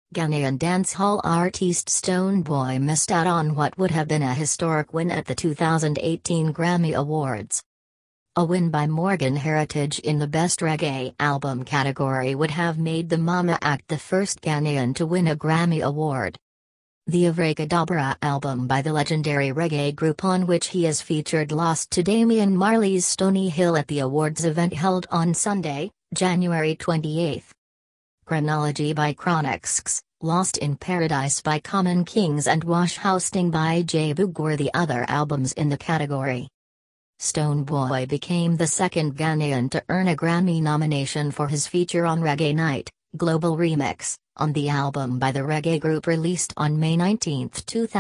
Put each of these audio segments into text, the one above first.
Ghanaian dancehall artiste Stonebwoy missed out on what would have been a historic win at the 2018 Grammy Awards. A win by Morgan Heritage in the Best Reggae Album category would have made the Mama Act the first Ghanaian to win a Grammy Award. The Avracadabra album by the legendary reggae group on which he is featured lost to Damian Marley's Stony Hill at the awards event held on Sunday, January 28. Chronology by Chronixx, Lost in Paradise by Common Kings and Wash Housing by J Boog were the other albums in the category. Stonebwoy became the second Ghanaian to earn a Grammy nomination for his feature on Reggae Night, Global Remix, on the album by the reggae group released on May 19,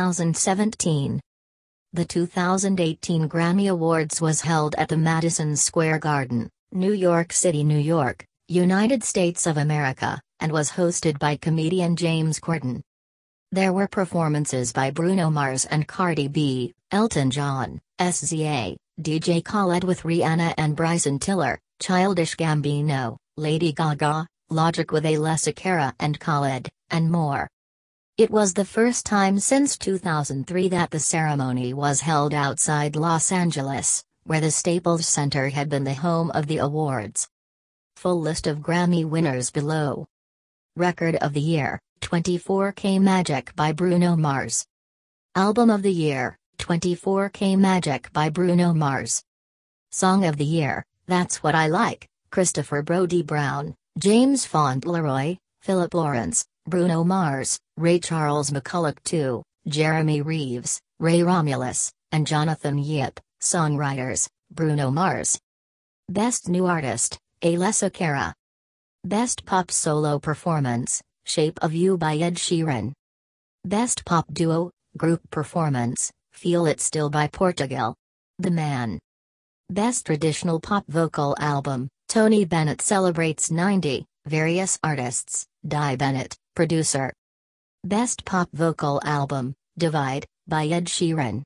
2017. The 2018 Grammy Awards was held at the Madison Square Garden, New York City, New York, United States of America, and was hosted by comedian James Corden. There were performances by Bruno Mars and Cardi B, Elton John, SZA, DJ Khaled with Rihanna and Bryson Tiller, Childish Gambino, Lady Gaga, Logic with Alessia Cara and Khaled, and more. It was the first time since 2003 that the ceremony was held outside Los Angeles, where the Staples Center had been the home of the awards. Full list of Grammy winners below. Record of the Year, 24K Magic by Bruno Mars. Album of the Year, 24K Magic by Bruno Mars. Song of the Year, That's What I Like, Christopher Brody Brown, James Fauntleroy, Philip Lawrence, Bruno Mars, Ray Charles McCulloch II, Jeremy Reeves, Ray Romulus, and Jonathan Yip, songwriters, Bruno Mars. Best New Artist, Alessia Cara. Best Pop Solo Performance, Shape of You by Ed Sheeran. Best Pop Duo, Group Performance, Feel It Still by Portugal. The Man. Best Traditional Pop Vocal Album, Tony Bennett Celebrates 90, Various Artists, Di Bennett, Producer. Best Pop Vocal Album, Divide, by Ed Sheeran.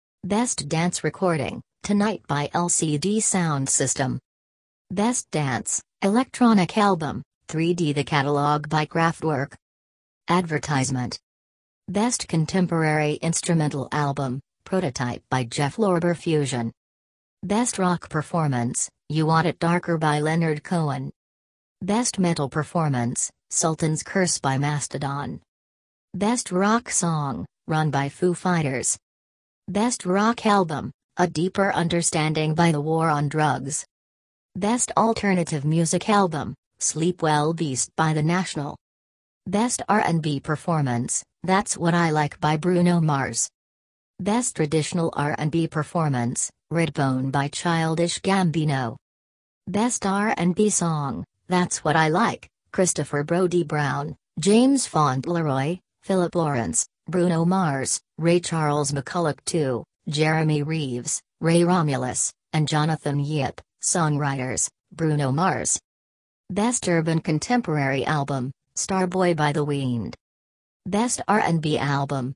Best Dance Recording, Tonight by LCD Sound System. Best Dance, Electronic Album, 3D The Catalog by Kraftwerk. Advertisement. Best Contemporary Instrumental Album, Prototype by Jeff Lorber Fusion. Best Rock Performance, You Want It Darker by Leonard Cohen. Best Metal Performance, Sultan's Curse by Mastodon. Best Rock Song, Run by Foo Fighters. Best Rock Album, A Deeper Understanding by The War on Drugs. Best Alternative Music Album, Sleep Well Beast by The National. Best R&B Performance, That's What I Like by Bruno Mars. Best Traditional R&B Performance, Redbone by Childish Gambino. Best R&B Song, That's What I Like, Christopher Brody Brown, James Fauntleroy, Philip Lawrence, Bruno Mars, Ray Charles McCulloch II, Jeremy Reeves, Ray Romulus, and Jonathan Yip, songwriters, Bruno Mars. Best Urban Contemporary Album, Starboy by The Weeknd. Best R&B Album,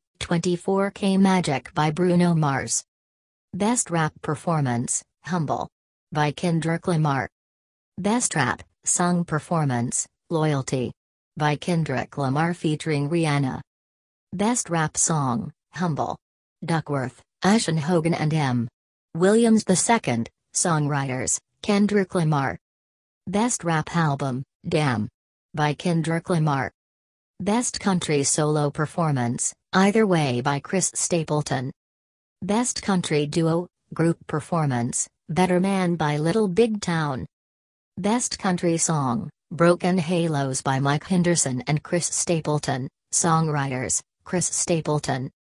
24K Magic by Bruno Mars. Best Rap Performance, Humble, by Kendrick Lamar. Best Rap Song Performance, Loyalty, by Kendrick Lamar featuring Rihanna. Best Rap Song, Humble, Duckworth, Ashen Hogan and M. Williams II, songwriters, Kendrick Lamar. Best Rap Album, Damn, by Kendrick Lamar. Best Country Solo Performance, Either Way by Chris Stapleton. Best Country Duo, Group Performance, Better Man by Little Big Town. Best Country Song, Broken Halos by Mike Henderson and Chris Stapleton, songwriters, Chris Stapleton.